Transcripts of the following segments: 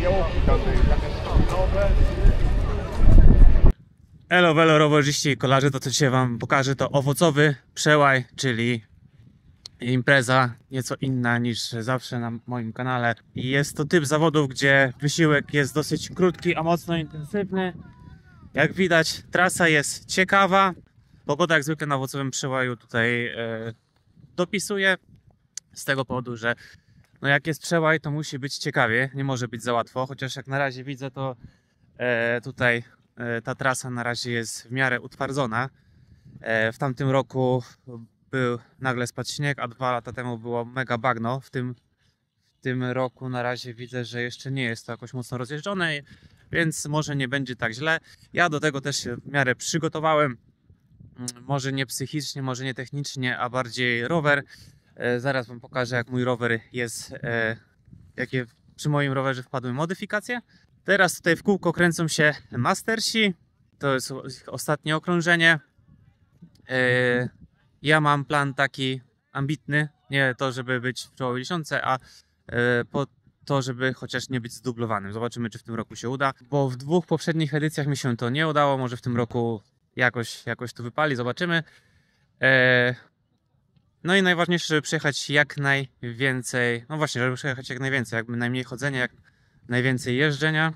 Elo, rowerzyści i kolarze, to co dzisiaj wam pokażę to owocowy przełaj, czyli impreza nieco inna niż zawsze na moim kanale. I jest to typ zawodów, gdzie wysiłek jest dosyć krótki, a mocno intensywny. Jak widać, trasa jest ciekawa. Pogoda jak zwykle na owocowym przełaju tutaj dopisuje. Z tego powodu, że no jak jest przełaj, to musi być ciekawie, nie może być za łatwo. Chociaż jak na razie widzę, to tutaj ta trasa na razie jest w miarę utwardzona. W tamtym roku był nagle spadł śnieg, a 2 lata temu było mega bagno. W tym roku na razie widzę, że jeszcze nie jest to jakoś mocno rozjeżdżone, więc może nie będzie tak źle. Ja do tego też się w miarę przygotowałem. Może nie psychicznie, może nie technicznie, a bardziej rower. Zaraz wam pokażę, jak mój rower jest, jakie przy moim rowerze wpadły modyfikacje. Teraz tutaj w kółko kręcą się Mastersi. To jest ostatnie okrążenie. Ja mam plan taki ambitny, nie to, żeby być w czołowej dziesiątce, a po to, żeby chociaż nie być zdublowanym. Zobaczymy, czy w tym roku się uda, bo w 2 poprzednich edycjach mi się to nie udało. Może w tym roku jakoś to wypali, zobaczymy. No i najważniejsze, żeby przejechać jak najwięcej, no właśnie, żeby przejechać jak najwięcej, jakby najmniej chodzenia, jak najwięcej jeżdżenia.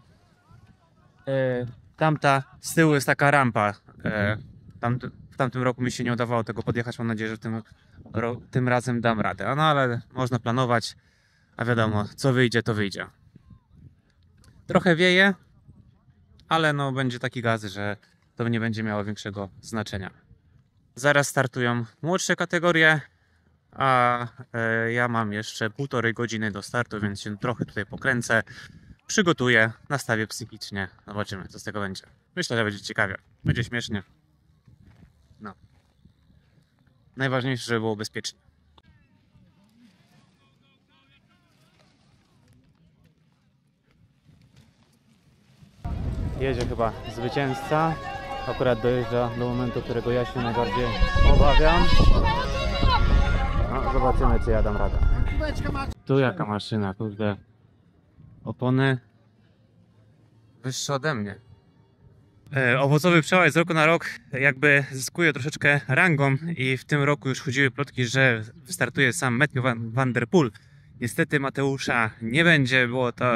Tamta z tyłu jest taka rampa. W tamtym roku mi się nie udawało tego podjechać, mam nadzieję, że tym razem dam radę. No ale można planować, a wiadomo, co wyjdzie, to wyjdzie. Trochę wieje, ale no będzie taki gaz, że to nie będzie miało większego znaczenia. Zaraz startują młodsze kategorie, a ja mam jeszcze 1,5 godziny do startu, więc się trochę tutaj pokręcę, przygotuję, nastawię psychicznie, zobaczymy, co z tego będzie. Myślę, że będzie ciekawie, będzie śmiesznie. No. Najważniejsze, żeby było bezpiecznie. Jedzie chyba zwycięzca. Akurat dojeżdża do momentu, którego ja się najbardziej obawiam. No, zobaczymy, czy ja dam radę. Tu jaka maszyna, kurde. Opony wyższe ode mnie. Owocowy przełaj z roku na rok jakby zyskuje troszeczkę rangą i w tym roku już chodziły plotki, że startuje sam Matthew van der Poel. Niestety Mateusza nie będzie,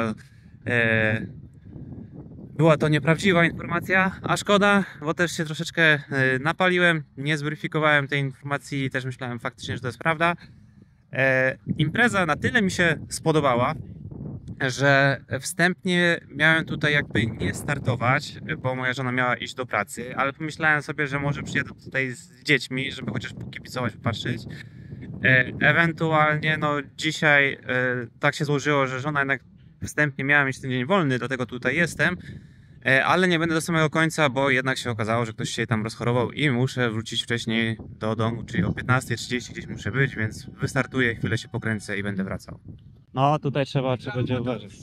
była to nieprawdziwa informacja, a szkoda, bo też się troszeczkę napaliłem, nie zweryfikowałem tej informacji i też myślałem faktycznie, że to jest prawda. Impreza na tyle mi się spodobała, że wstępnie miałem tutaj jakby nie startować, bo moja żona miała iść do pracy, ale pomyślałem sobie, że może przyjadę tutaj z dziećmi, żeby chociaż pokibicować, popatrzeć. Ewentualnie no dzisiaj tak się złożyło, że żona jednak wstępnie miała mieć ten dzień wolny, dlatego tutaj jestem, ale nie będę do samego końca, bo jednak się okazało, że ktoś się tam rozchorował i muszę wrócić wcześniej do domu, czyli o 15:30 gdzieś muszę być, więc wystartuję, chwilę się pokręcę i będę wracał. No tutaj trzeba będzie uważać.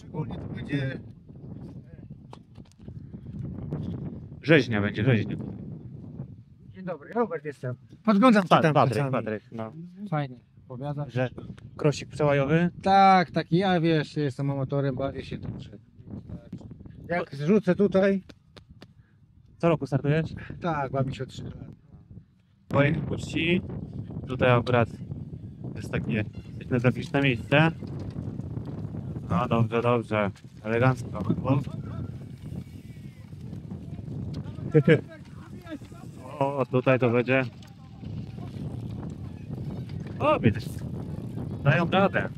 Rzeźnia będzie, rzeźnia. Dzień dobry, Robert jestem. Podglądam Patryk, no. Fajnie, opowiada. Że krosik przełajowy? Tak, taki ja wiesz, jestem amatorem, bawię się dobrze. Jak zrzucę tutaj, Co roku startujesz? tak, bawię się od 3 lat. Kolejny poczci. Tutaj akurat jest takie etnograficzne miejsce. No dobrze, elegancko. O, tutaj to będzie. O, widać. Dają radę.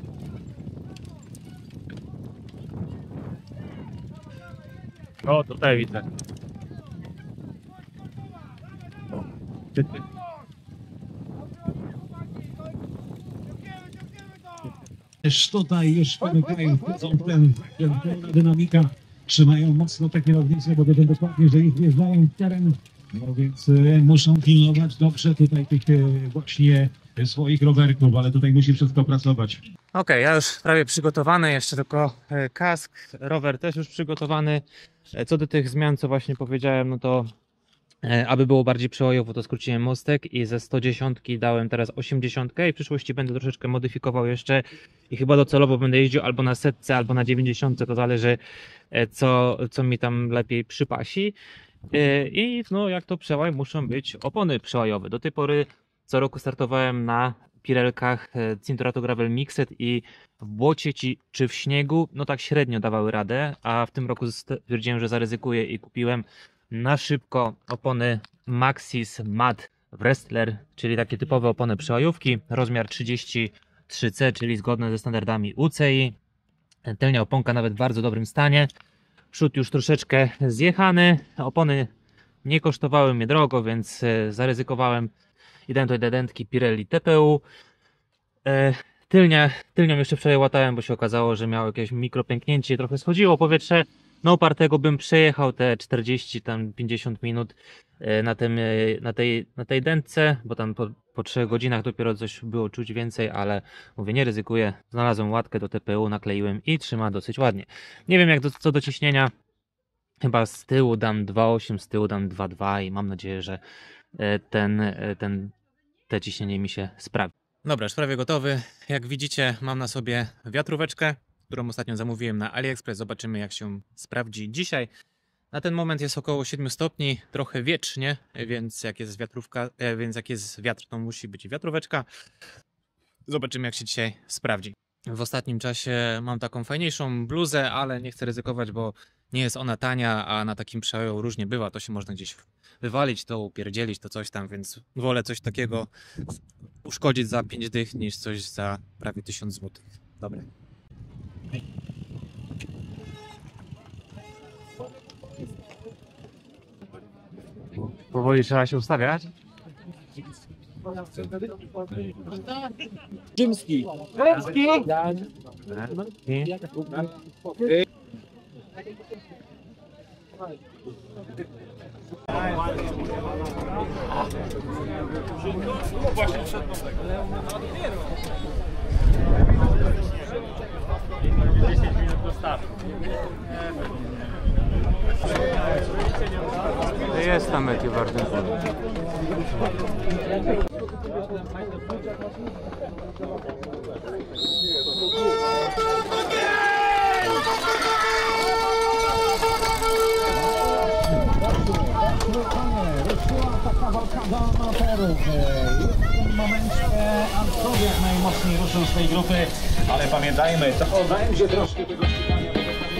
O, tutaj widzę. Też tutaj już pomykają, wchodzą pełna dynamika, trzymają mocno te kierownice, bo wiedzą dokładnie, że ich wjeżdżają w teren, no więc muszą pilnować dobrze tutaj tych właśnie swoich rowerków, ale tutaj musi wszystko pracować. Okej, ja już prawie przygotowany, jeszcze tylko kask, rower też już przygotowany. Co do tych zmian, co właśnie powiedziałem, no to Aby było bardziej przełajowo, to skróciłem mostek i ze 110 dałem teraz 80 i w przyszłości będę troszeczkę modyfikował jeszcze i chyba docelowo będę jeździł albo na 100, albo na 90, to zależy co mi tam lepiej przypasi. I no jak to przełaj, muszą być opony przełajowe. Do tej pory co roku startowałem na Pirelkach Cinturato Gravel Mixed i w błocie czy w śniegu no tak średnio dawały radę, a w tym roku stwierdziłem, że zaryzykuję i kupiłem na szybko opony Maxxis Mat Wrestler, czyli takie typowe opony przełajówki, rozmiar 33C, czyli zgodne ze standardami UCI. Tylnia oponka nawet w bardzo dobrym stanie. Przód już troszeczkę zjechany. Opony nie kosztowały mnie drogo, więc zaryzykowałem i dałem tutaj do dętki Pirelli TPU. Tylnią jeszcze wczoraj łatałem, bo się okazało, że miało jakieś mikropęknięcie i trochę schodziło powietrze. No opartego bym przejechał te 40-50 minut na tej dętce, bo tam po 3 godzinach dopiero coś było czuć więcej, ale mówię, nie ryzykuję. Znalazłem łatkę do TPU, nakleiłem i trzyma dosyć ładnie. Nie wiem co do ciśnienia, chyba z tyłu dam 2,8, z tyłu dam 2,2 i mam nadzieję, że te ciśnienie mi się sprawdzi. Dobra, już prawie gotowy. Jak widzicie, mam na sobie wiatróweczkę, którą ostatnio zamówiłem na AliExpress. Zobaczymy, jak się sprawdzi dzisiaj. Na ten moment jest około 7 stopni, trochę wietrznie, więc jak jest wiatr, to musi być wiatróweczka. Zobaczymy, jak się dzisiaj sprawdzi. W ostatnim czasie mam taką fajniejszą bluzę, ale nie chcę ryzykować, bo nie jest ona tania, a na takim przełaju różnie bywa. To się można gdzieś wywalić, to upierdzielić, to coś tam, więc wolę coś takiego uszkodzić za 5 dych, niż coś za prawie 1000 zł. Dobra. Powoli trzeba się ustawiać. Rzymski. Jest tam Matthew Wardenpool. Ruszyła ta kawałkada amatorów. W tym momencie Antowiak najmocniej ruszył z tej grupy, ale pamiętajmy, to będzie troszkę tego ścigania.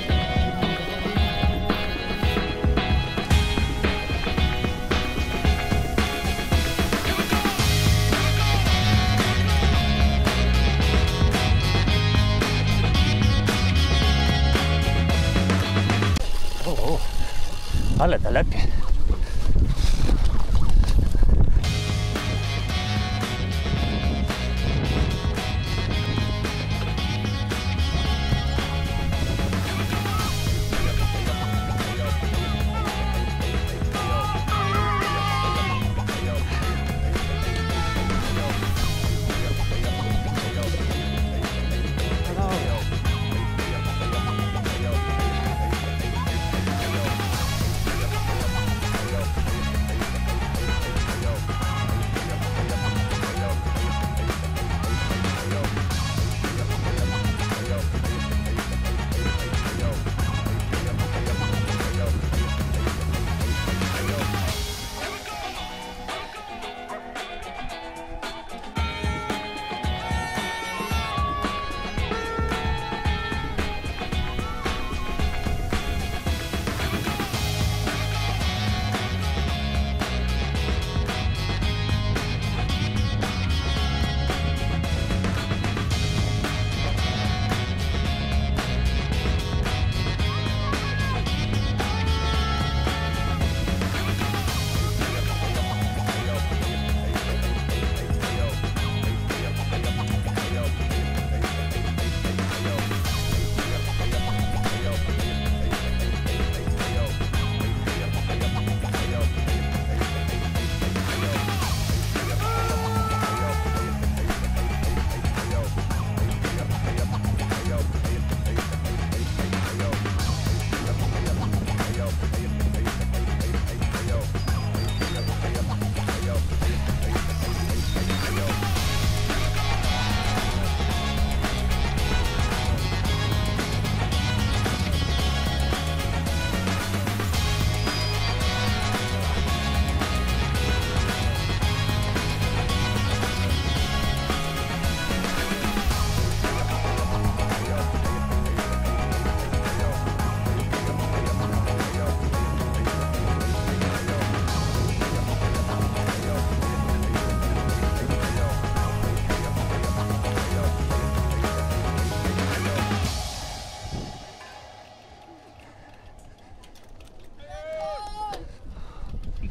Ale to lepiej.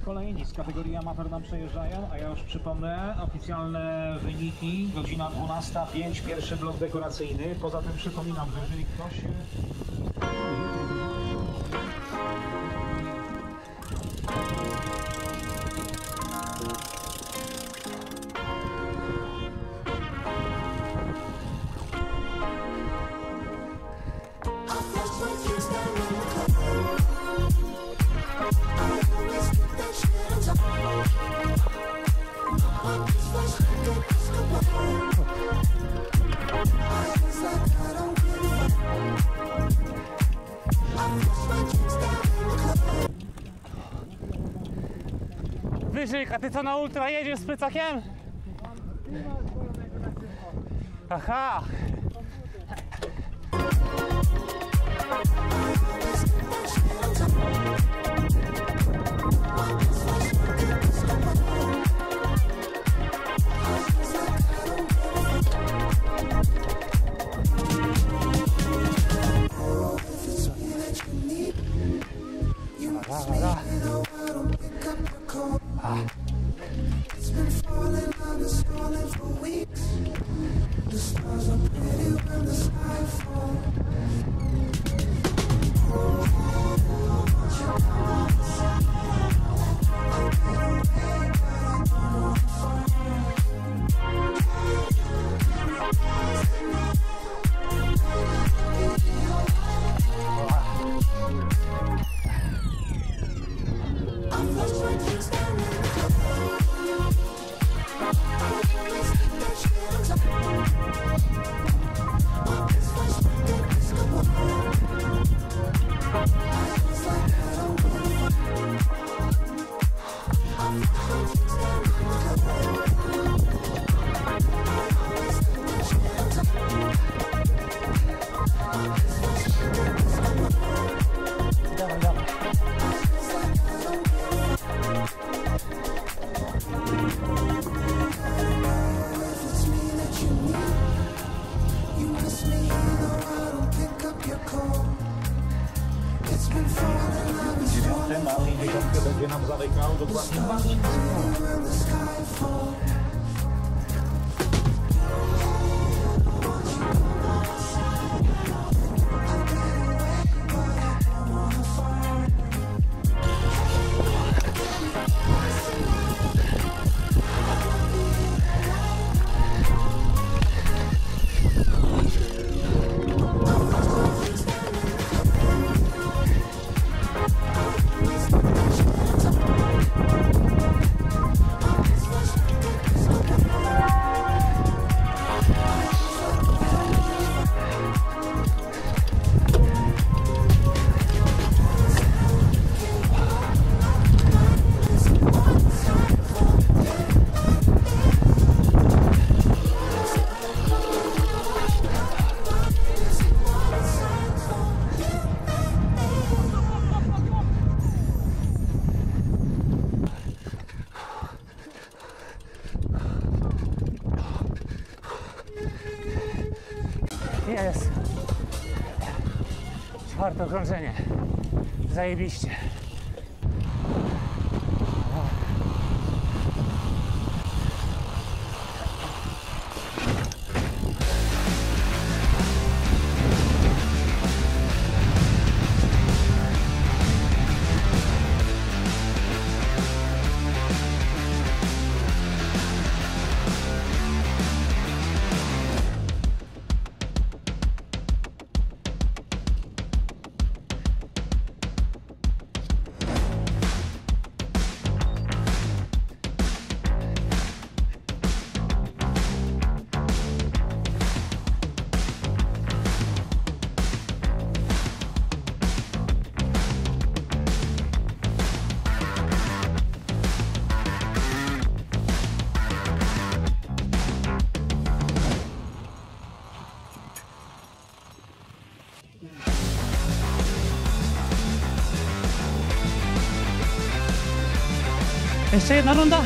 kolejni z kategorii amator nam przejeżdżają, a ja już przypomnę oficjalne wyniki. Godzina 12:05, pierwszy blok dekoracyjny. Poza tym przypominam, że jeżeli ktoś... Wyżyk, a ty co na ultra jedziesz z plecakiem? Aha! Na 50 będzie nam zamykał dokładnie Marcin. Jest. Czwarte okrążenie. Zajebiście. Jeszcze jedna runda.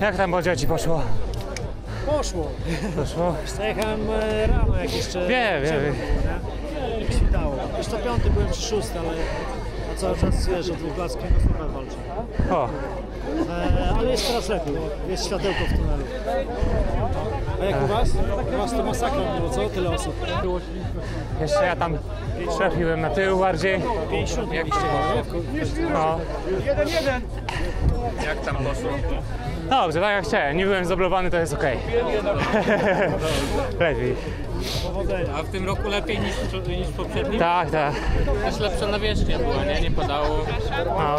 Jak tam Bodzio ci poszło? Poszło. Poszło? Zajechałem rano jak jeszcze Wiem. jak świtało. Już to 5 byłem czy 6, ale a cały czas wiesz, od 2 lat z kręgosłupem walczę. O, Ale jest coraz lepiej, jest światełko w tunelu. A jak u was? U was to masakra było, co? Tyle osób. jeszcze ja tam trafiłem na tył bardziej. 50 mieliście, nie? No. 1-1. Jak tam poszło? Dobrze, tak jak chciałem. Nie byłem zoblowany, to jest okej. Lepiej. A w tym roku lepiej niż poprzednim? Tak. Też lepsza nawierzchnia była, nie? Nie padało. No.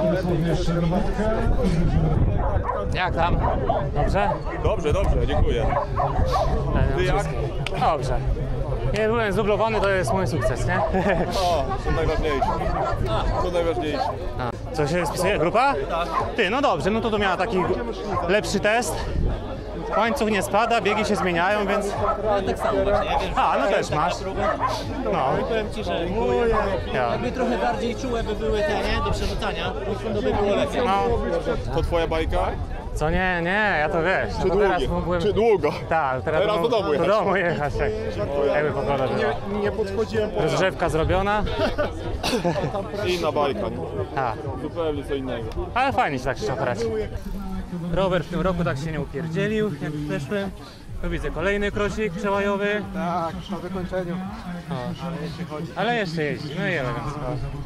Jak tam? Dobrze? Dobrze, dziękuję. Ty jak? Dobrze. Nie byłem zdublowany, to jest mój sukces, nie? O, to najważniejsze. To najważniejsze. Co się spisuje? Grupa? Tak. Ty, no dobrze, no to miała taki lepszy test. Łańcuch nie spada, biegi się zmieniają, więc... Tak samo właśnie. A, no też masz. No. Powiem ci, że Ja. jakby trochę bardziej czułe by były te, nie? Do przerzucania, to by było lepiej. No. To twoja bajka? Co nie, ja to wiesz. Czy To teraz długie? byłem... Czy długo? Tak, Teraz do domu do jechać. domu jechać. Tak. Jakby pogoda była. Nie podchodziłem po Rozgrzewka zrobiona. Inna bajka, nie? A, Zupełnie co innego. ale fajnie się tak szafrać. Rower w tym roku tak się nie upierdzielił, jak w zeszłym. Tu widzę kolejny krosik przełajowy. Tak, na wykończeniu. Ale jeszcze jeździ, no i elegancko.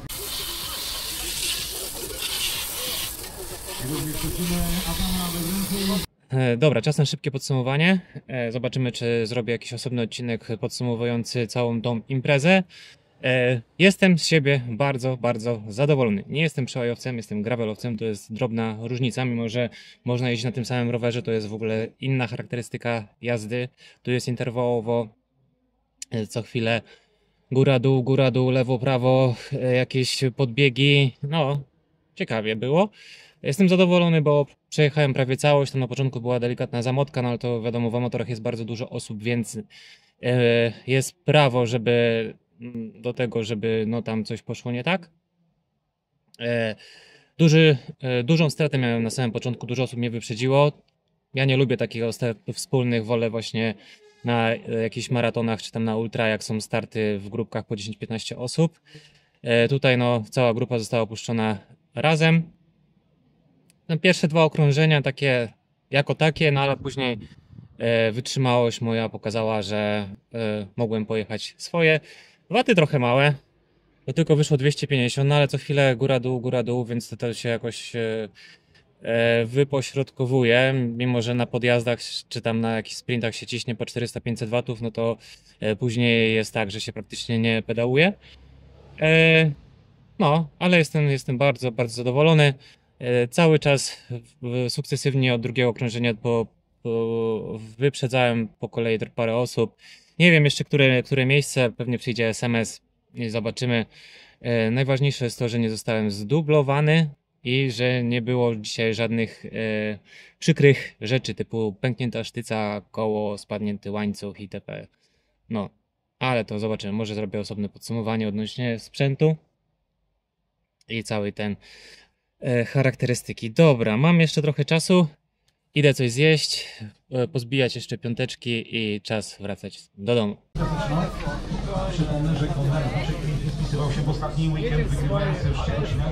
Dobra, czas na szybkie podsumowanie. Zobaczymy, czy zrobię jakiś osobny odcinek podsumowujący całą tą imprezę. Jestem z siebie bardzo zadowolony. Nie jestem przełajowcem, jestem gravelowcem, to jest drobna różnica, mimo że można jeździć na tym samym rowerze, to jest w ogóle inna charakterystyka jazdy. Tu jest interwałowo, co chwilę góra dół, lewo, prawo, jakieś podbiegi, no ciekawie było. Jestem zadowolony, bo przejechałem prawie całość, tam na początku była delikatna zamotka, no ale to wiadomo, w amatorach jest bardzo dużo osób, więc jest prawo, żeby do tego, żeby no tam coś poszło nie tak. Dużą stratę miałem na samym początku, dużo osób mnie wyprzedziło. Ja nie lubię takich startów wspólnych, wolę właśnie na jakichś maratonach czy tam na ultra, jak są starty w grupkach po 10-15 osób. Tutaj no cała grupa została opuszczona razem. No, pierwsze 2 okrążenia takie jako takie, no ale później wytrzymałość moja pokazała, że mogłem pojechać swoje. Waty trochę małe, to tylko wyszło 250, no ale co chwilę góra dół, więc to się jakoś wypośrodkowuje, mimo że na podjazdach czy tam na jakichś sprintach się ciśnie po 400-500 watów, no to później jest tak, że się praktycznie nie pedałuje. No, ale jestem bardzo zadowolony. Cały czas sukcesywnie od drugiego okrążenia wyprzedzałem po kolei parę osób. Nie wiem jeszcze, które miejsce, pewnie przyjdzie SMS i zobaczymy. Najważniejsze jest to, że nie zostałem zdublowany i że nie było dzisiaj żadnych przykrych rzeczy typu pęknięta sztyca, koło, spadnięty łańcuch itp. No, ale to zobaczymy. Może zrobię osobne podsumowanie odnośnie sprzętu i całej ten charakterystyki. Dobra, mam jeszcze trochę czasu. Idę coś zjeść, pozbijać jeszcze piąteczki i czas wracać do domu. Przypomnę, że Konrad Waszek spisywał się w ostatni weekend, wygrywający już Szczecina.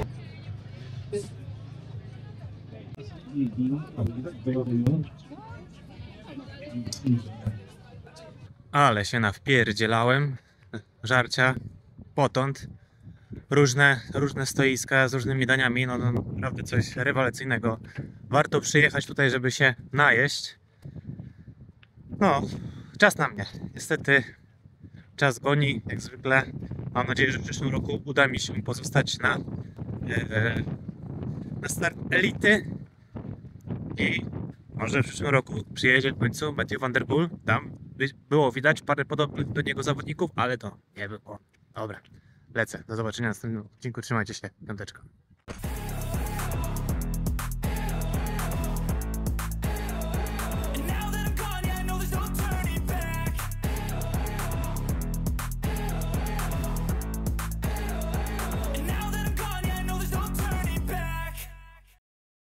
Ale się nawpierdzielałem. Żarcia, potąd. Różne stoiska z różnymi daniami, no naprawdę coś rewelacyjnego. Warto przyjechać tutaj, żeby się najeść. No, czas na mnie. Niestety czas goni, jak zwykle. Mam nadzieję, że w przyszłym roku uda mi się pozostać na start elity. I może w przyszłym roku przyjedzie w końcu Matthew van der Poel. Tam było widać parę podobnych do niego zawodników, ale to nie było. Dobra. Lecę. Do zobaczenia w następnym odcinku. Trzymajcie się. Piąteczka.